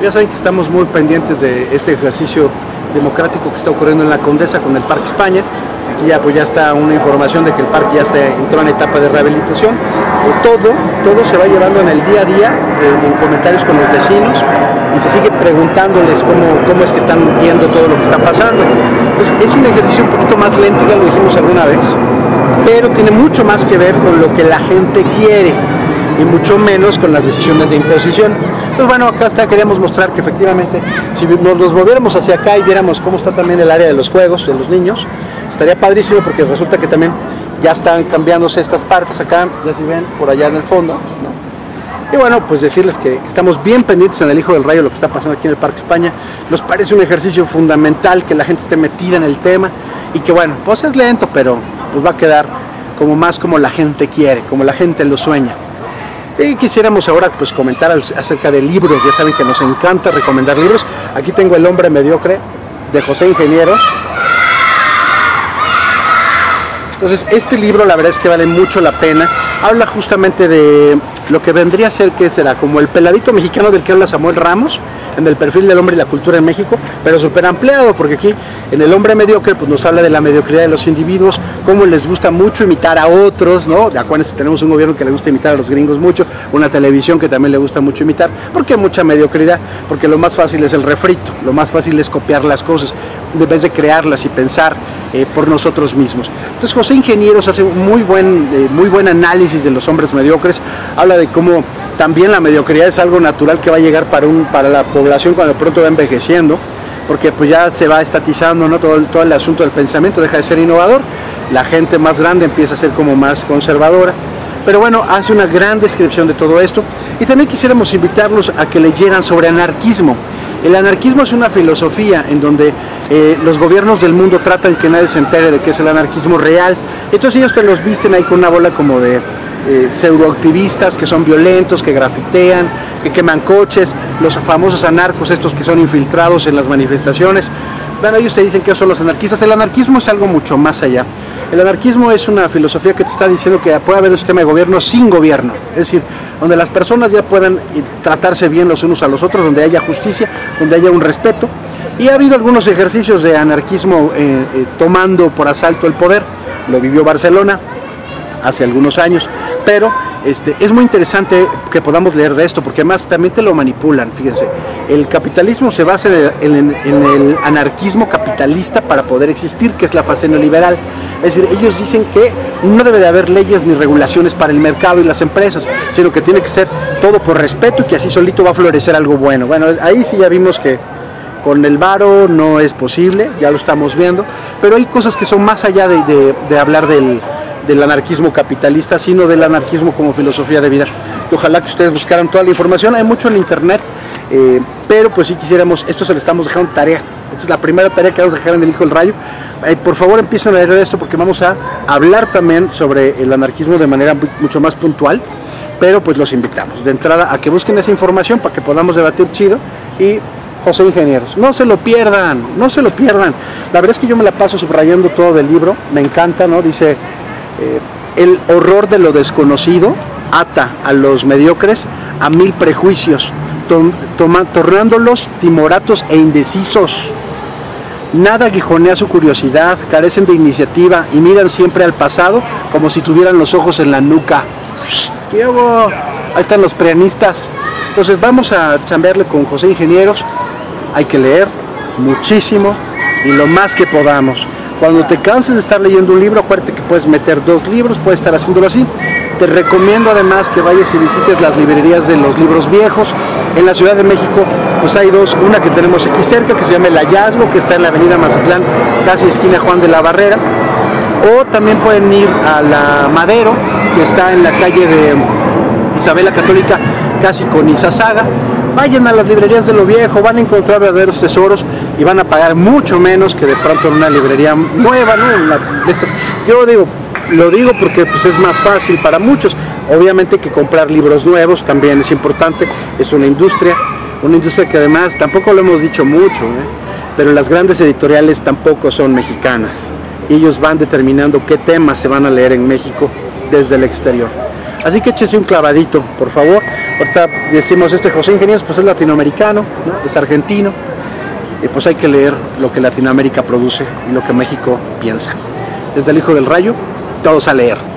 Ya saben que estamos muy pendientes de este ejercicio democrático que está ocurriendo en la Condesa con el Parque España. Aquí ya está una información de que el parque ya entró en etapa de rehabilitación. Todo se va llevando en el día a día, en comentarios con los vecinos, y se sigue preguntándoles cómo es que están viendo todo lo que está pasando. Entonces es un ejercicio un poquito más lento, ya lo dijimos alguna vez, pero tiene mucho más que ver con lo que la gente quiere y mucho menos con las decisiones de imposición. Pues bueno, acá queríamos mostrar que efectivamente, si nos moviéramos hacia acá y viéramos cómo está también el área de los juegos de los niños, estaría padrísimo, porque resulta que también ya están cambiándose estas partes acá, ya si ven por allá en el fondo, ¿no? Y bueno, pues decirles que estamos bien pendientes en el Hijo del Rayo lo que está pasando aquí en el Parque España. Nos parece un ejercicio fundamental que la gente esté metida en el tema, y que bueno, pues es lento, pero pues va a quedar más como la gente quiere, como la gente lo sueña. Y quisiéramos ahora pues comentar acerca de libros. Ya saben que nos encanta recomendar libros. Aquí tengo El hombre mediocre, de José Ingenieros. Entonces este libro la verdad es que vale mucho la pena. Habla justamente de lo que vendría a ser, que será como el peladito mexicano del que habla Samuel Ramos, en el perfil del hombre y la cultura en México, pero súper ampliado, porque aquí en El hombre mediocre pues nos habla de la mediocridad de los individuos, cómo les gusta mucho imitar a otros, ¿no? De acuerdo, tenemos un gobierno que le gusta imitar a los gringos mucho, una televisión que también le gusta mucho imitar, porque hay mucha mediocridad, porque lo más fácil es el refrito, lo más fácil es copiar las cosas, en vez de crearlas y pensar por nosotros mismos. Entonces José Ingenieros hace muy buen análisis de los hombres mediocres, habla de cómo también la mediocridad es algo natural que va a llegar para la población cuando pronto va envejeciendo, porque pues ya se va estatizando, ¿no? Todo el asunto del pensamiento deja de ser innovador, la gente más grande empieza a ser como más conservadora. Pero bueno, hace una gran descripción de todo esto, y también quisiéramos invitarlos a que leyeran sobre anarquismo. El anarquismo es una filosofía en donde los gobiernos del mundo tratan que nadie se entere de qué es el anarquismo real. Entonces ellos te los visten ahí con una bola como de pseudoactivistas que son violentos, que grafitean, que queman coches, los famosos anarcos estos que son infiltrados en las manifestaciones. Bueno, ellos te dicen que son los anarquistas. El anarquismo es algo mucho más allá. El anarquismo es una filosofía que te está diciendo que puede haber un sistema de gobierno sin gobierno, es decir, donde las personas ya puedan tratarse bien los unos a los otros, donde haya justicia, donde haya un respeto. Y ha habido algunos ejercicios de anarquismo tomando por asalto el poder. Lo vivió Barcelona hace algunos años, pero es muy interesante que podamos leer de esto, porque además también te lo manipulan. Fíjense, el capitalismo se basa en el anarquismo capitalista para poder existir, que es la fase neoliberal. Es decir, ellos dicen que no debe de haber leyes ni regulaciones para el mercado y las empresas, sino que tiene que ser todo por respeto, y que así solito va a florecer algo bueno. Bueno, ahí sí ya vimos que con el varo no es posible, ya lo estamos viendo, pero hay cosas que son más allá de hablar del anarquismo capitalista, sino del anarquismo como filosofía de vida. Y ojalá que ustedes buscaran toda la información, hay mucho en internet, pero pues si quisiéramos, esto se lo estamos dejando tarea. Esta es la primera tarea que vamos a dejar en el Hijo del Rayo. Por favor, empiecen a leer esto, porque vamos a hablar también sobre el anarquismo de manera mucho más puntual, pero pues los invitamos de entrada a que busquen esa información para que podamos debatir chido. Y José Ingenieros, no se lo pierdan, no se lo pierdan. La verdad es que yo me la paso subrayando todo del libro, me encanta, ¿no? Dice, el horror de lo desconocido ata a los mediocres a 1000 prejuicios, tornándolos timoratos e indecisos. Nada aguijonea su curiosidad, carecen de iniciativa y miran siempre al pasado como si tuvieran los ojos en la nuca. ¿Qué hubo? Ahí están los preanistas. Entonces vamos a chambearle con José Ingenieros. Hay que leer muchísimo y lo más que podamos. Cuando te canses de estar leyendo un libro, acuérdate que puedes meter 2 libros, puedes estar haciéndolo así. Te recomiendo además que vayas y visites las librerías de los libros viejos. En la Ciudad de México pues hay 2, una que tenemos aquí cerca que se llama El Hallazgo, que está en la avenida Mazatlán, casi esquina Juan de la Barrera. O también pueden ir a la Madero, que está en la calle de Isabel la Católica, casi con Izazaga. Vayan a las librerías de lo viejo, van a encontrar verdaderos tesoros y van a pagar mucho menos que de pronto en una librería nueva, ¿no? Yo lo digo porque pues, es más fácil para muchos. Obviamente que comprar libros nuevos también es importante, es una industria que además tampoco lo hemos dicho mucho, pero las grandes editoriales tampoco son mexicanas. Ellos van determinando qué temas se van a leer en México desde el exterior. Así que échese un clavadito, por favor. Ahorita decimos, José Ingenieros pues es latinoamericano, ¿no? Es argentino, y pues hay que leer lo que Latinoamérica produce y lo que México piensa. Desde el Hijo del Rayo, todos a leer.